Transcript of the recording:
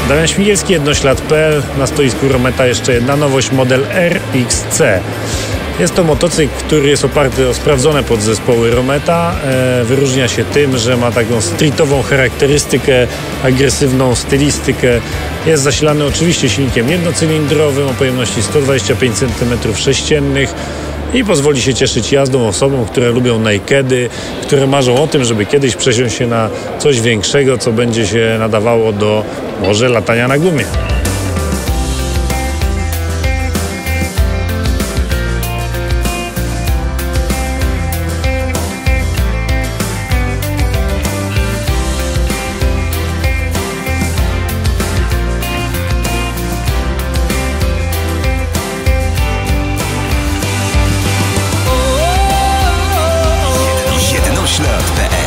Damian Śmigielski, Jednoślad.pl. Na stoisku Rometa jeszcze jedna nowość, model RXC. Jest to motocykl, który jest oparty o sprawdzone podzespoły Rometa. Wyróżnia się tym, że ma taką streetową charakterystykę, agresywną stylistykę. Jest zasilany oczywiście silnikiem jednocylindrowym o pojemności 125 cm3 i pozwoli się cieszyć jazdą osobom, które lubią nakedy, które marzą o tym, żeby kiedyś przesiąść się na coś większego, co będzie się nadawało do może latania na gumie. Jednoślad.pl